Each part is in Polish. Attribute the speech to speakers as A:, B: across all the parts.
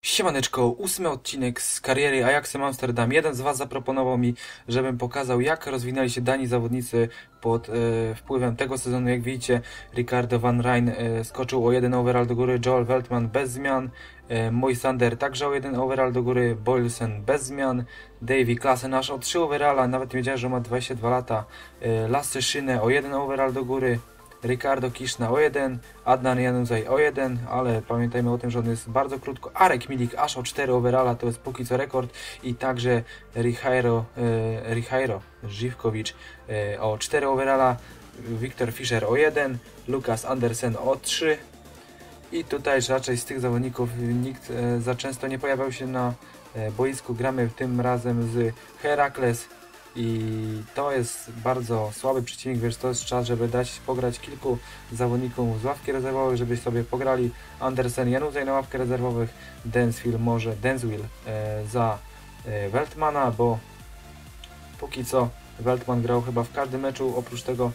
A: Siemaneczko, 8. odcinek z kariery Ajaxem Amsterdam. Jeden z Was zaproponował mi, żebym pokazał, jak rozwinęli się dani zawodnicy pod wpływem tego sezonu. Jak widzicie, Ricardo van Rijn skoczył o 1 overall do góry, Joel Veltman bez zmian, Moisander także o 1 overall do góry, Boylsen bez zmian, Davy Klaassen aż o 3 overalla, nawet nie wiedziałem, że ma 22 lata, Lasse Schöne o 1 overall do góry, Ricardo Kiszna o 1, Adnan Januzaj o 1, ale pamiętajmy o tym, że on jest bardzo krótko. Arek Milik aż o 4 overalla, to jest póki co rekord. I także Rihairo Żywkowicz o 4 overalla, Wiktor Fischer o 1, Lukas Andersen o 3. I tutaj raczej z tych zawodników nikt za często nie pojawiał się na boisku. Gramy tym razem z Herakles i to jest bardzo słaby przeciwnik, więc to jest czas, żeby dać pograć kilku zawodników z ławki rezerwowych, żeby sobie pograli. Andersen, Januzaj na ławkę rezerwowych, Denswil za Veltmana, bo póki co Veltman grał chyba w każdym meczu, oprócz tego,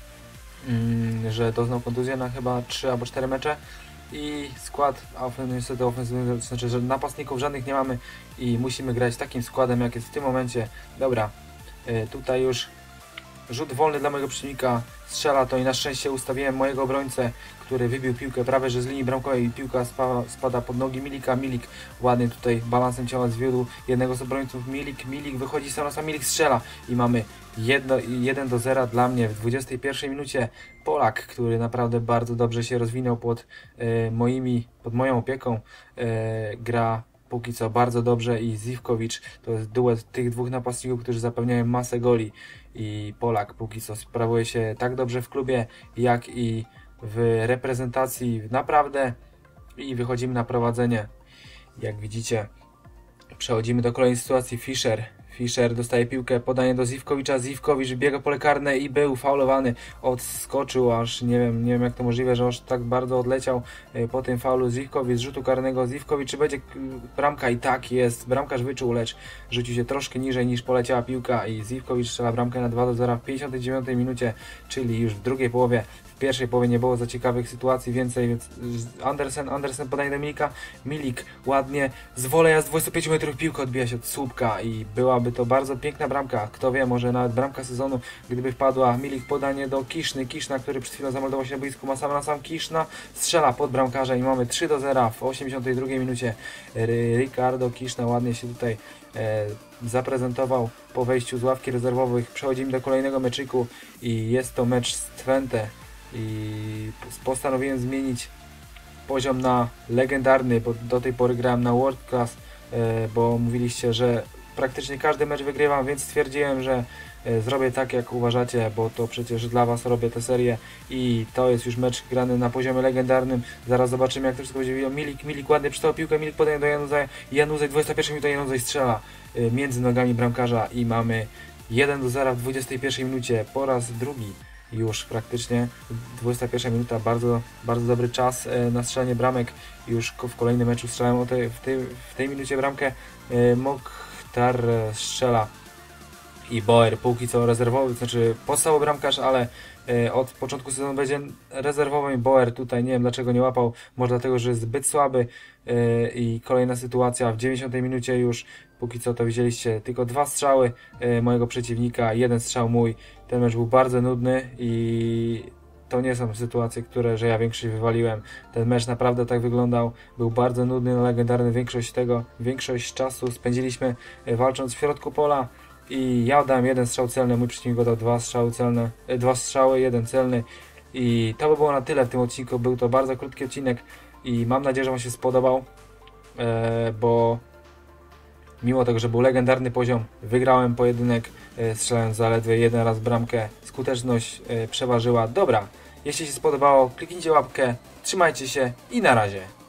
A: że doznał kontuzję na chyba 3 albo 4 mecze. I skład niestety ofensywny, to znaczy, że napastników żadnych nie mamy i musimy grać takim składem, jak jest w tym momencie. Dobra, tutaj już rzut wolny dla mojego przeciwnika, strzela to i na szczęście ustawiłem mojego obrońcę, który wybił piłkę prawie że z linii bramkowej i piłka spada pod nogi Milika. Milik ładnie tutaj balansem ciała zwiódł jednego z obrońców. Milik wychodzi sam na sam, Milik strzela i mamy 1-0 dla mnie w 21 minucie. Polak, który naprawdę bardzo dobrze się rozwinął pod moją opieką, gra póki co bardzo dobrze i Żywkowicz to jest duet tych dwóch napastników, którzy zapewniają masę goli i Polak póki co sprawuje się tak dobrze w klubie, jak i w reprezentacji naprawdę i wychodzimy na prowadzenie. Jak widzicie, przechodzimy do kolejnej sytuacji. Fischer dostaje piłkę, podanie do Żywkowicza, Żywkowicz biega pole karne i był faulowany, odskoczył aż, nie wiem jak to możliwe, że aż tak bardzo odleciał po tym faulu. Żywkowicz z rzutu karnego, Żywkowicz, czy będzie bramka? I tak jest, bramkarz wyczuł, lecz rzucił się troszkę niżej niż poleciała piłka i Żywkowicz strzela bramkę na 2-0 w 59 minucie, czyli już w drugiej połowie. W pierwszej połowie nie było za ciekawych sytuacji więcej, więc Andersen podaje do Milika, Milik ładnie z voleja z 25 metrów piłka odbija się od słupka i byłaby to bardzo piękna bramka, kto wie, może nawet bramka sezonu, gdyby wpadła. Milik podanie do Kiszna, który przed chwilą zameldował się na boisku, ma sam na sam Kiszna, strzela pod bramkarza i mamy 3-0 w 82 minucie. Ricardo Kiszna ładnie się tutaj zaprezentował po wejściu z ławki rezerwowych. Przechodzimy do kolejnego meczyku i jest to mecz z Twente i postanowiłem zmienić poziom na legendarny, bo do tej pory grałem na World Class, bo mówiliście, że praktycznie każdy mecz wygrywam, więc stwierdziłem, że zrobię tak jak uważacie, bo to przecież dla Was robię tę serię i to jest już mecz grany na poziomie legendarnym. Zaraz zobaczymy, jak to wszystko będzie. Milik ładnie przystał piłkę, Milik podaje do Januzaj, 21 minuta, Januzaj strzela między nogami bramkarza i mamy 1-0 w 21 minucie po raz drugi. Już praktycznie 21 minuta, bardzo dobry czas na strzelanie bramek. Już w kolejnym meczu strzelałem w tej minucie bramkę. Mokhtar strzela i Boer póki co rezerwowy, znaczy podstawowy bramkarz, ale od początku sezonu będzie rezerwowym. Boer tutaj nie wiem dlaczego nie łapał, może dlatego, że jest zbyt słaby. I kolejna sytuacja w 90 minucie już, póki co to widzieliście, tylko 2 strzały mojego przeciwnika, 1 strzał mój. Ten mecz był bardzo nudny i to nie są sytuacje, że ja większość wywaliłem. Ten mecz naprawdę tak wyglądał, był bardzo nudny, legendarny. Większość czasu spędziliśmy walcząc w środku pola i ja dałem 1 strzał celny, mój przeciwnik dał 2 strzały, 1 celny i to by było na tyle w tym odcinku. Był to bardzo krótki odcinek i mam nadzieję, że Wam się spodobał, bo mimo tego, że był legendarny poziom, wygrałem pojedynek, strzelając zaledwie 1 raz bramkę. Skuteczność przeważyła. Dobra, jeśli się spodobało, kliknijcie łapkę, trzymajcie się i na razie.